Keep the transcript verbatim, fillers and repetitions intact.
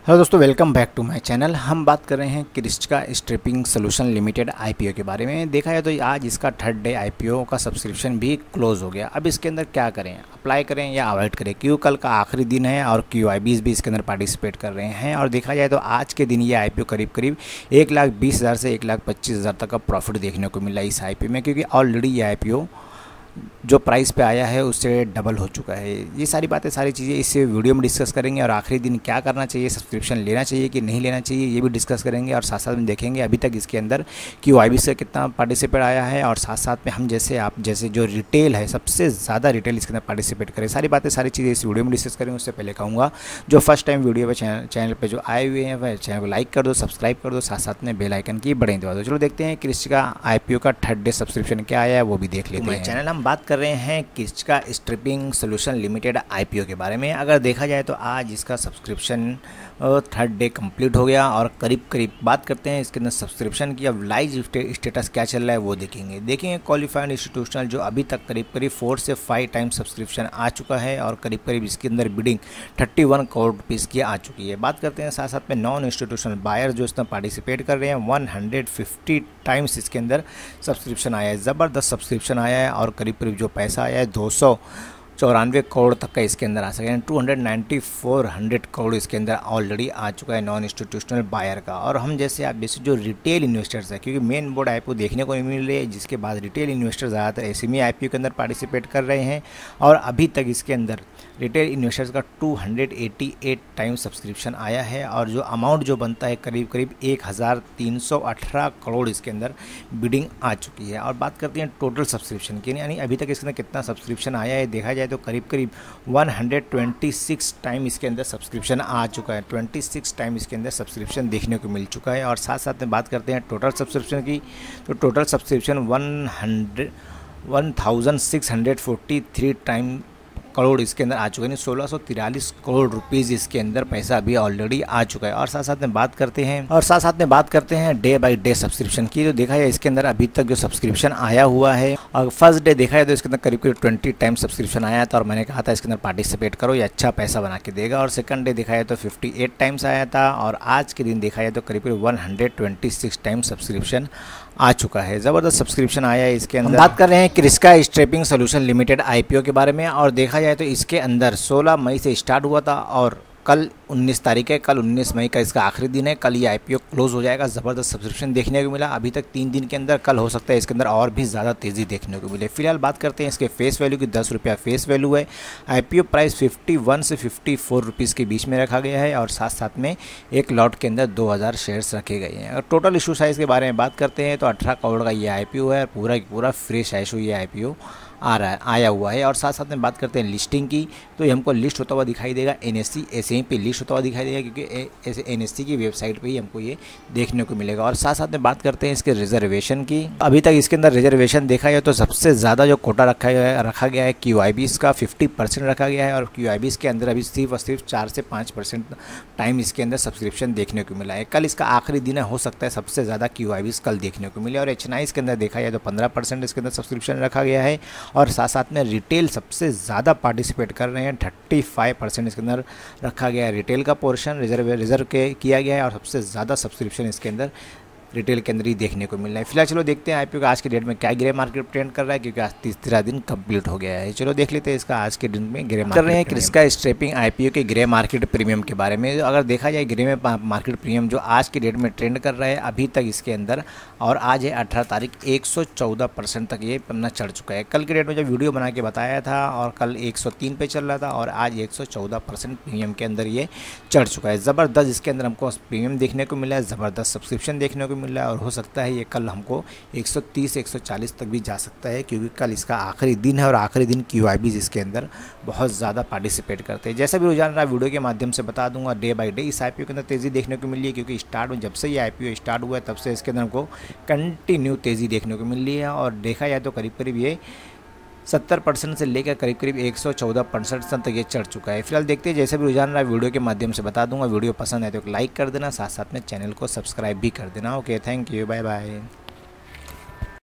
Hello दोस्तों, welcome back to my channel. हम बात कर रहे हैं Krishca stripping solution limited IPO के बारे में। देखा जाए तो आज इसका थर्ड डे आईपीओ का सब्सक्रिप्शन भी क्लोज हो गया। अब इसके अंदर क्या करें, अप्लाई करें या अवॉइड करें, क्यों कल का आखिरी दिन है और क्यूआईबीज भी इसके अंदर पार्टिसिपेट कर रहे हैं। और देखा जाए तो आज के दिन ये आईपीओ करीब करीब एक लाख बीस हज़ार से एक लाख पच्चीस हज़ार तक का प्रॉफिट देखने को मिला इस आईपीओ में, क्योंकि ऑलरेडी ये आईपीओ जो प्राइस पे आया है उससे डबल हो चुका है। ये सारी बातें सारी चीज़ें इस वीडियो में डिस्कस करेंगे और आखिरी दिन क्या करना चाहिए, सब्सक्रिप्शन लेना चाहिए कि नहीं लेना चाहिए, ये भी डिस्कस करेंगे। और साथ साथ में देखेंगे अभी तक इसके अंदर क्यूआईबी से कितना पार्टिसिपेट आया है, और साथ साथ में हम जैसे आप जैसे जो रिटेल है सबसे ज़्यादा रिटेल इसके अंदर पार्टिसिपेट करें। सारी बातें सारी चीज़ें इस वीडियो में डिस्कस करेंगे। उससे पहले कहूँगा जो फर्स्ट टाइम वीडियो पर चैनल चैनल पर जो आए हुए हैं वह चैनल को लाइक कर दो, सब्सक्राइब कर दो, साथ साथ में बेल आइकन की बटन दबा दो। चलो देखते हैं क्रिस्का आईपीओ का थर्ड डे सब्सक्रिप्शन क्या आया है वो भी देख लेते हैं। चैनल हम बात कर रहे हैं Krishca stripping solution limited IPO के बारे में। अगर देखा जाए तो आज इसका सब्सक्रिप्शन थर्ड डे कंप्लीट हो गया और करीब करीब बात करते हैं इसके अंदर सब्सक्रिप्शन की। अब लाइव स्टेटस क्या चल रहा है वो देखेंगे देखेंगे क्वालिफाइड इंस्टीट्यूशनल जो अभी तक करीब करीब फोर से फाइव टाइम सब्सक्रिप्शन आ चुका है और करीब करीब इसके अंदर bidding thirty one crore rupees की आ चुकी है। बात करते हैं साथ साथ में नॉन इंस्टीट्यूशनल बायर जो इसमें पार्टिसिपेट कर रहे हैं, वन हंड्रेड फिफ्टी टाइम्स इसके अंदर सब्सक्रिप्शन आया है। ज़बरदस्त सब्सक्रिप्शन आया है और करीब करीब जो पैसा आया है दो सौ चौरानवे करोड़ तक का इसके अंदर आ सके, two hundred ninety four hundred crore इसके अंदर ऑलरेडी आ चुका है नॉन इंस्टीट्यूशनल बायर का। और हम जैसे आप जैसे जो रिटेल इन्वेस्टर्स है, क्योंकि मेन बोर्ड आईपीओ देखने को नहीं मिल रही है, जिसके बाद रिटेल इन्वेस्टर्स ज़्यादातर एसएमई आईपीओ के अंदर पार्टिसिपेट कर रहे हैं। और अभी तक इसके अंदर रिटेल इन्वेस्टर्स का two hundred eighty eight time subscription आया है और जो अमाउंट जो बनता है करीब करीब एक हज़ार तीन सौ अठारह करोड़ इसके अंदर बिडिंग आ चुकी है। और बात करते हैं टोटल सब्सक्रिप्शन की, यानी अभी तक इसके अंदर कितना सब्सक्रिप्शन आया है देखा जाए तो करीब करीब one hundred twenty six time इसके अंदर सब्सक्रिप्शन आ चुका है। छब्बीस टाइम इसके अंदर सब्सक्रिप्शन देखने को मिल चुका है। और साथ साथ में बात करते हैं टोटल सब्सक्रिप्शन की, तो total subscription one hundred one thousand six hundred forty three time crore इसके अंदर आ चुके हैं, सोलह सौ तिरालीस करोड़ रुपीज़ इसके अंदर पैसा अभी ऑलरेडी आ चुका है। और साथ साथ में बात करते हैं और साथ साथ में बात करते हैं डे बाय डे सब्सक्रिप्शन की, तो देखा जाए इसके अंदर अभी तक जो सब्सक्रिप्शन आया हुआ है, और फर्स्ट डे देखा जाए तो इसके अंदर करीब करीब ट्वेंटी टाइम सब्सक्रिप्शन आया था और मैंने कहा था इसके अंदर पार्टिसिपेट करो, ये अच्छा पैसा बना के देगा। और सेकंड डे देखा जाए तो फिफ्टी एट टाइम्स आया था और आज के दिन देखा जाए तो करीब करीब one hundred twenty six time subscription आ चुका है। ज़बरदस्त सब्सक्रिप्शन आया है इसके अंदर। हम बात कर रहे हैं Krishca stripping solution limited IPO के बारे में। और देखा जाए तो इसके अंदर सोलह मई से स्टार्ट हुआ था और कल उन्नीस तारीख है, कल उन्नीस मई का इसका आखिरी दिन है। कल ये आईपीओ क्लोज हो जाएगा। ज़बरदस्त सब्सक्रिप्शन देखने को मिला अभी तक तीन दिन के अंदर, कल हो सकता है इसके अंदर और भी ज़्यादा तेज़ी देखने को मिले। फिलहाल बात करते हैं इसके फेस वैल्यू की, दस रुपया फेस वैल्यू है। आईपीओ प्राइस फिफ्टी वन से फिफ्टी फोर रुपीज़ के बीच में रखा गया है और साथ साथ में एक लॉट के अंदर दो हज़ार शेयर्स रखे गए हैं। और टोटल इशू साइज़ के बारे में बात करते हैं तो अठारह करोड़ का ये आईपीओ है, पूरा पूरा फ्रेश इशू ये आईपीओ आ रहा है आया हुआ है। और साथ साथ में बात करते हैं लिस्टिंग की, तो ये हमको लिस्ट होता हुआ दिखाई देगा एनएससी एसएमई पे लिस्ट होता हुआ दिखाई देगा, क्योंकि ऐसे एनएससी की वेबसाइट पे ही हमको ये देखने को मिलेगा। और साथ साथ में बात करते हैं इसके रिजर्वेशन की, अभी तक इसके अंदर रिजर्वेशन देखा जाए तो सबसे ज़्यादा जो कोटा रखा गया रखा गया है क्यूआईबीज का फिफ्टी परसेंट रखा गया है। और क्यूआईबीज के अंदर अभी सिर्फ और सिर्फ चार से पाँच परसेंट टाइम इसके अंदर सब्सक्रिप्शन देखने को मिला है। कल इसका आखिरी दिन है, हो सकता है सबसे ज़्यादा क्यूआईबीज कल देखने को मिले। और एचएनआईज के अंदर देखा जाए तो पंद्रह परसेंट इसके अंदर सब्सक्रिप्शन रखा गया है। और साथ साथ में रिटेल सबसे ज़्यादा पार्टिसिपेट कर रहे हैं, थर्टी फाइव परसेंट इसके अंदर रखा गया है रिटेल का पोर्शन, रिजर्व रिजर्व के किया गया है। और सबसे ज़्यादा सब्सक्रिप्शन इसके अंदर रिटेल के अंदर ही देखने को मिल रहा है। फिलहाल चलो देखते हैं आईपीओ का आज के डेट में क्या ग्रे मार्केट ट्रेंड कर रहा है, क्योंकि आज तीसरा दिन कंप्लीट हो गया है। चलो देख लेते हैं इसका आज के दिन में ग्रे मार्केट कर रहे हैं क्रिस्का स्ट्रिपिंग आईपीओ के ग्रे मार्केट प्रीमियम के बारे में। अगर देखा जाए ग्रे में मार्केट प्रीमियम जो आज की डेट में ट्रेंड कर रहा है अभी तक इसके अंदर, और आज है अठारह तारीख, एक सौ चौदह परसेंट तक ये पन्ना चढ़ चुका है। कल के डेट में जब वीडियो बना के बताया था और कल एक सौ तीन पे चल रहा था और आज एक सौ चौदह परसेंट प्रीमियम के अंदर ये चढ़ चुका है। ज़बरदस्त इसके अंदर हमको प्रीमियम देखने को मिला है, ज़बरदस्त सब्सक्रिप्शन देखने को मिला है। और हो सकता है ये कल हमको एक सौ तीस एक सौ चालीस तक भी जा सकता है, क्योंकि कल इसका आखिरी दिन है और आखिरी दिन क्यूआईबीज इसके अंदर बहुत ज़्यादा पार्टिसिपेट करते हैं। जैसा भी रुझान रहा वीडियो के माध्यम से बता दूंगा। डे बाय डे इस आईपीओ के अंदर तेज़ी देखने को मिली है, क्योंकि स्टार्ट में जब से ये आईपीओ स्टार्ट हुआ है तब से इसके अंदर हमको कंटिन्यू तेज़ी देखने को मिल रही है। और देखा जाए तो करीब करीब ये सत्तर परसेंट से लेकर करीब करीब एक सौ चौदह परसेंट तक ये चढ़ चुका है। फिलहाल देखते हैं जैसे भी रुझान रहा वीडियो के माध्यम से बता दूंगा। वीडियो पसंद है तो लाइक कर देना, साथ साथ में चैनल को सब्सक्राइब भी कर देना। Okay, thank you, bye bye.